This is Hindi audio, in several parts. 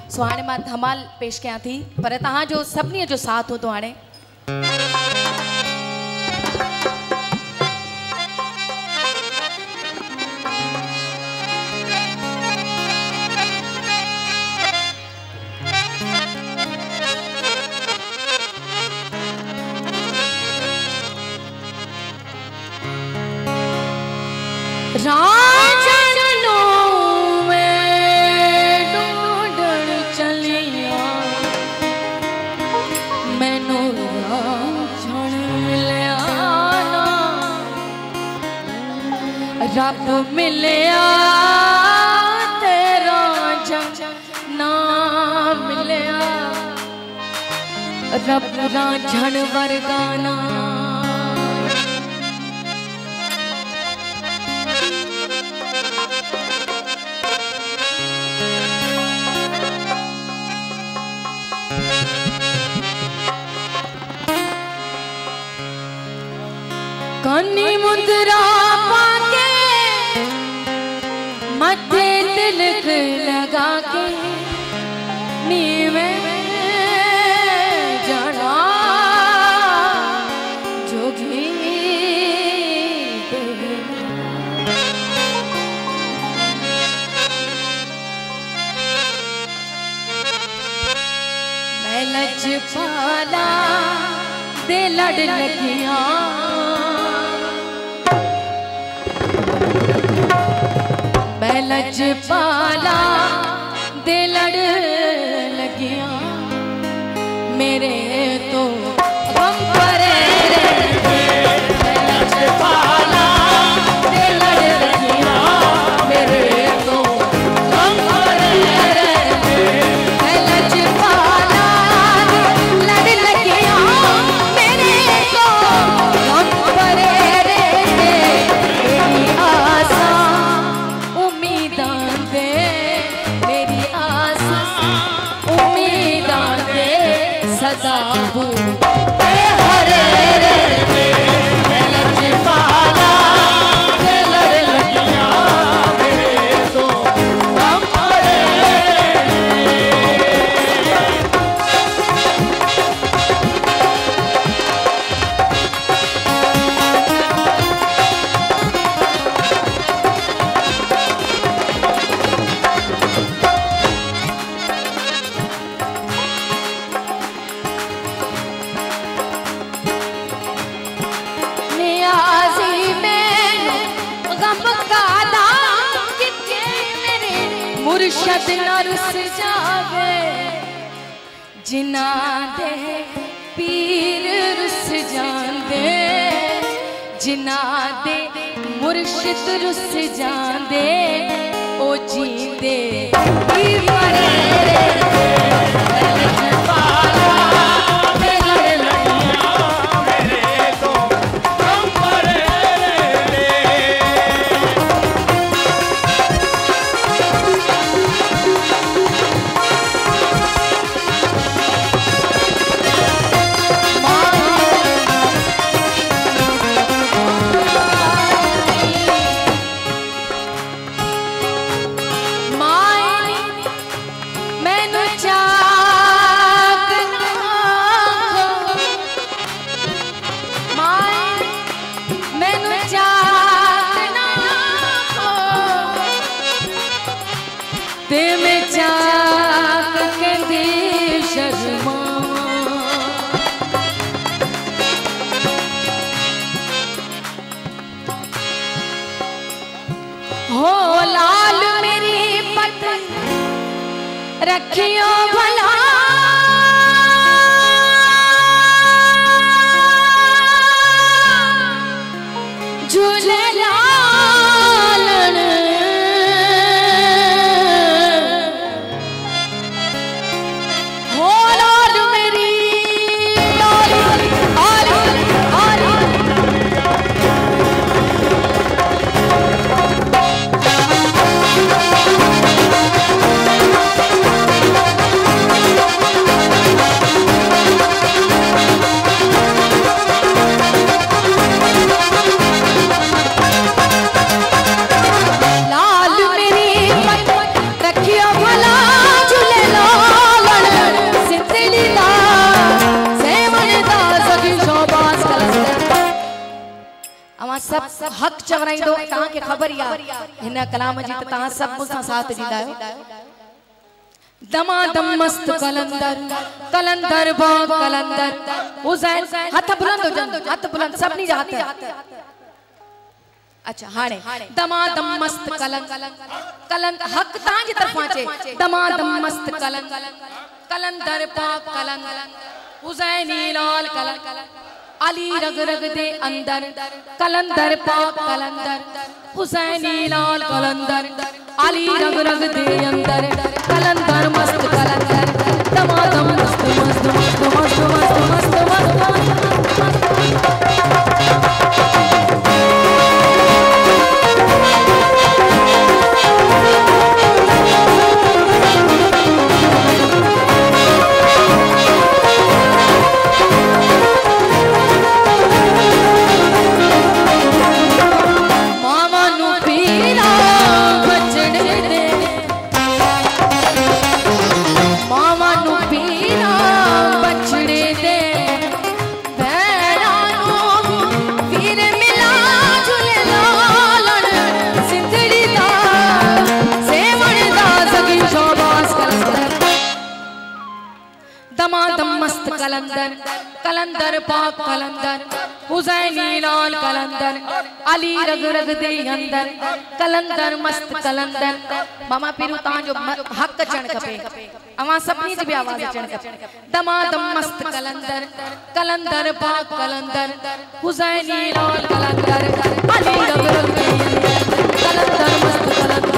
सो हाणे मां धमाल पेश कयां थी पर तहां जो सभिनी जो साथ हो तो हाणे रब मिलिया तेरा ना मिलिया रब रांझण वरगाना कन्नी मुद्रा पाके मथे तिलक लगा के नीवे जाना जोगी मैं लजपाला दे लड़ लगिया लजपाला दे लड़ लगिया मेरे तो गम परे लजपाला दे लड़ लगिया मेरे तो गम परे लजपाला लड़ लगिया मेरे तो गम परे मेरी आशा सदा हरे रे लजपाला दे लड़ लगिया मेरे तो गम परे मुर्शद न रुस जावे जिना दे पीर रुस जांदे जिना दे मुर्शिद रुस जांदे ओ जींदे ही मरे रखियो भला झूले लालन हो लाल मेरी सब हक चवराइंदो तहां के खबर या हिन कलाम जी त तहां सब मुसा साथ दींदा आयो। दमादम मस्त कलंदर कलंदर बा कलंदर हुसैन हथ बुलंद हो जन हथ बुलंद सबनी जा हथ। अच्छा हाणे दमादम मस्त कलंद हक तां जी तरफा चे दमादम मस्त कलंदर पा कलंदर हुसैनी लाल कलंदर अली रग रग दे अंदर कलंदर पा कलंदर हुसैनी लाल कलंदर अली रग रग दे अंदर कलंदर मस्त कलंदर दमादम मस्त मस्त मस्त मस्त मस्त मस्त मस्त दमादम मस्त कलंदर कलंदर पाक कलंदर हुसैनी लाल कलंदर अली रग रग दे अंदर कलंदर मस्त कलंदर मामा पीरू तां जो हक चण खपे अवा सभनी जी भी आवाज चण खपे। दमादम मस्त कलंदर कलंदर पाक कलंदर हुसैनी लाल कलंदर अली रग रग दे अंदर कलंदर मस्त कलंदर।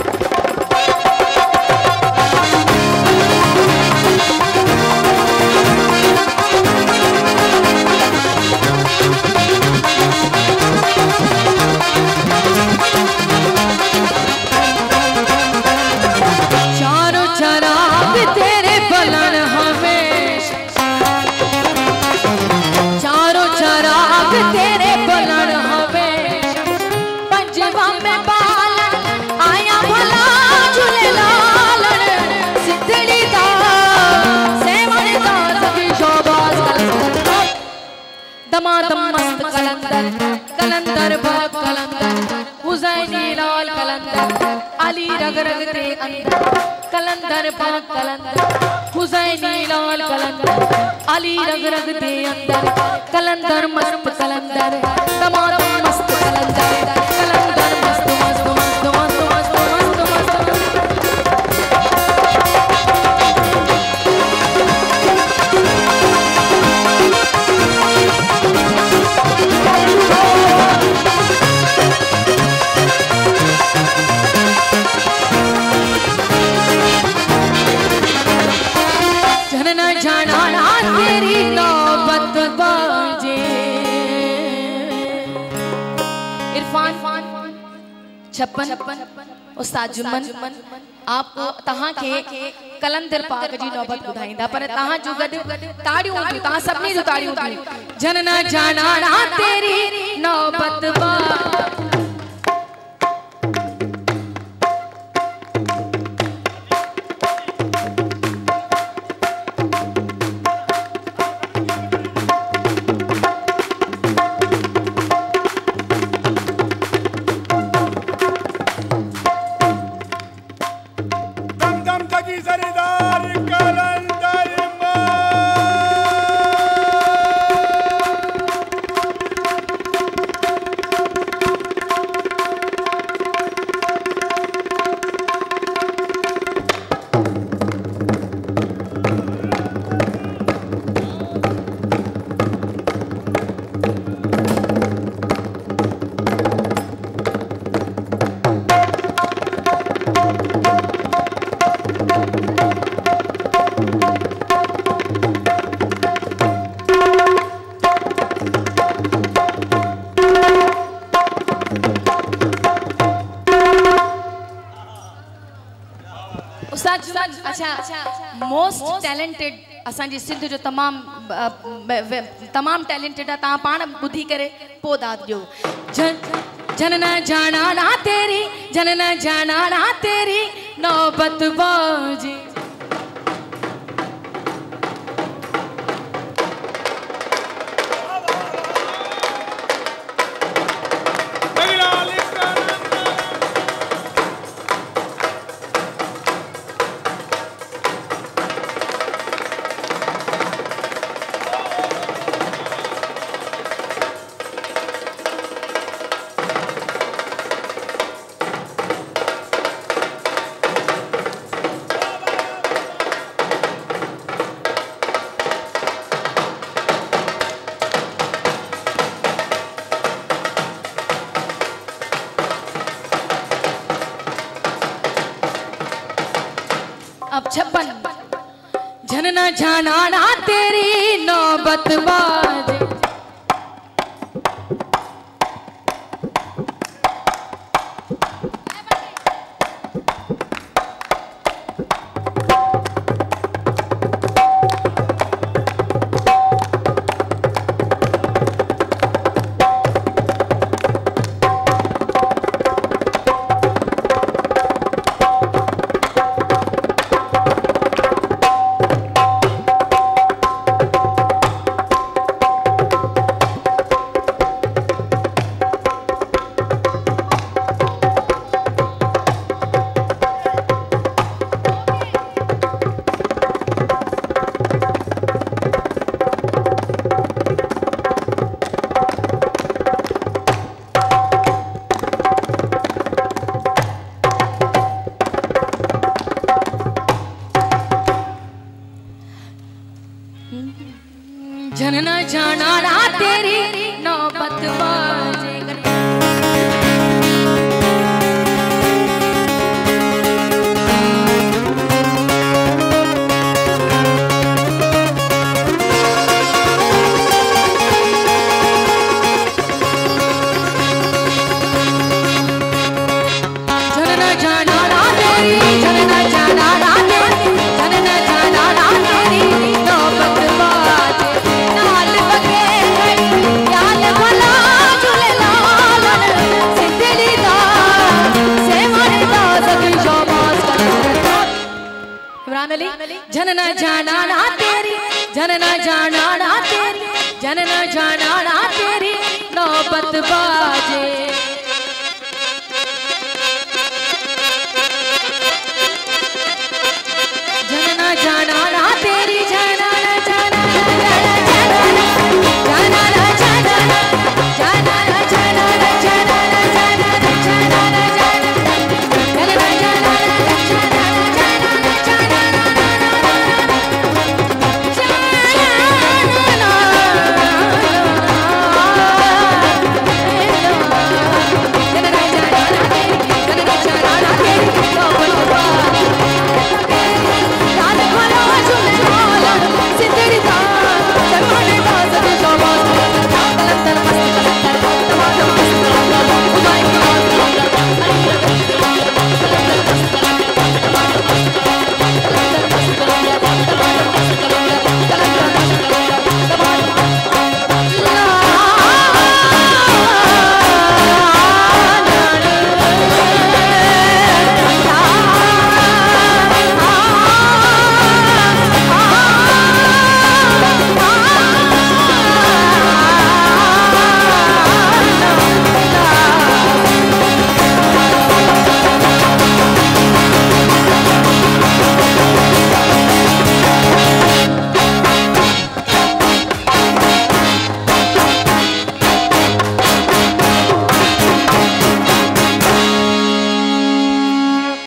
दमादम मस्त कलंदर कलंदर बाप कलंदर हुसैनी लाल कलंदर अली रग रग दे अंदर कलंदर बाप कलंदर हुसैनी लाल कलंदर अली रग रग दे अंदर कलंदर मस्त कलंदर दमादम मस्त कलंदर कलंदर मस्त मस्त मस्त मस्त मस्त मस्त मस्त जाना तेरी नौबत बाजे इरफान 56 उस्ताद जुम्मन आपको तहां के कलंदर पाक जी नौबत बुधाइंदा पर तहां जो गड ताड़ियों दी तहां सबनी जो ताड़ियों दी जनना जाना तेरी नौबत बाजे अच्छा मोस्ट टैलेंटेड असांजी सिंध जो तमाम टैलेंटेड ता पाण बुधी करे पो दाद दियो जनना जाना ना तेरी जनना जाना ना तेरी नौबत बाजी झनना झनाना तेरी नौबत बाजे। झनना झनाना तेरी नौबत बाजे। झनना झनाना तेरी झनना झनाना तेरी झनना झनाना तेरी नौबत बाजे। नाल बगे याल भला झूलेलाल सिंधड़ी दा सेवन दा सभी शाबाश इमरान अली। झनना झनाना तेरी झनना झनाना तेरी झनना झनाना तेरी नौबत बाजे।